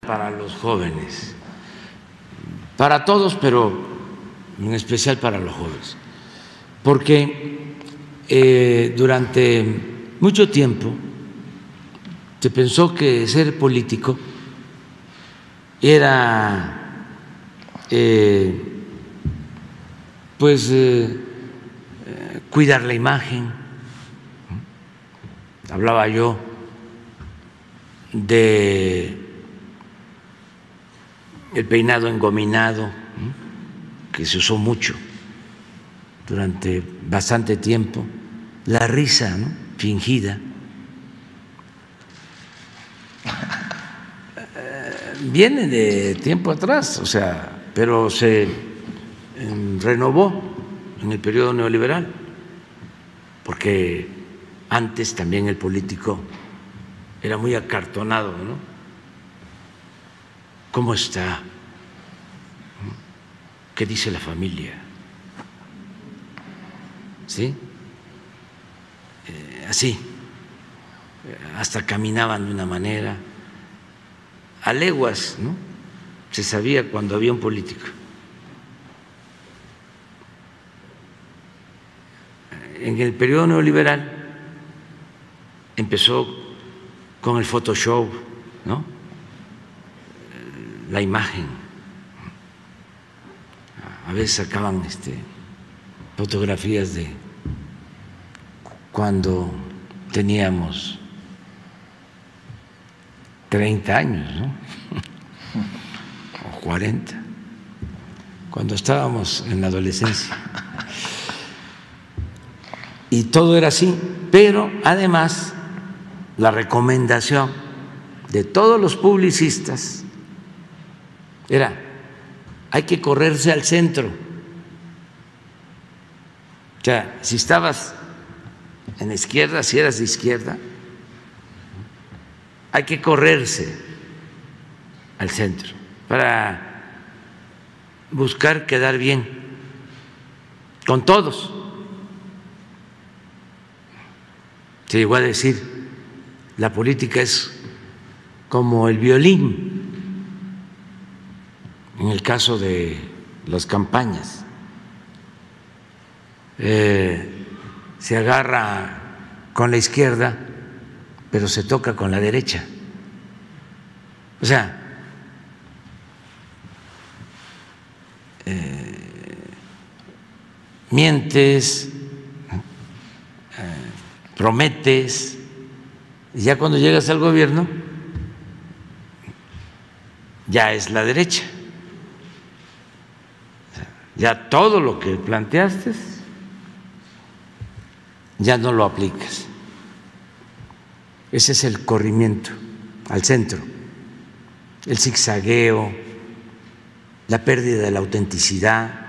para los jóvenes, para todos, pero en especial para los jóvenes, porque durante mucho tiempo se pensó que ser político era cuidar la imagen. Hablaba yo de el peinado engominado, que se usó mucho durante bastante tiempo, la risa, ¿no?, fingida. Viene de tiempo atrás, o sea, pero se renovó en el periodo neoliberal, porque antes también el político era muy acartonado, ¿no? ¿Cómo está? ¿Qué dice la familia? ¿Sí? Así, hasta caminaban de una manera, a leguas, ¿no? Se sabía cuando había un político. En el periodo neoliberal empezó con el Photoshop, ¿no?, la imagen. A veces sacaban fotografías de cuando teníamos 30 años, ¿no? O 40, cuando estábamos en la adolescencia. Y todo era así, pero además la recomendación de todos los publicistas era: hay que correrse al centro. O sea, si estabas en la izquierda, si eras de izquierda, hay que correrse al centro para buscar quedar bien con todos. Se llegó a decir: la política es como el violín en el caso de las campañas. Se agarra con la izquierda, pero se toca con la derecha. O sea, mientes, prometes, y ya cuando llegas al gobierno ya es la derecha. Ya todo lo que planteaste ya no lo aplicas. Ese es el corrimiento al centro, el zigzagueo, la pérdida de la autenticidad.